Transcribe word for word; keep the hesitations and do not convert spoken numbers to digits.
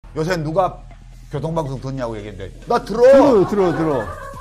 요새 누가 교통방송 듣냐고 얘기했는데 나 들어. 들어요, 들어, 들어.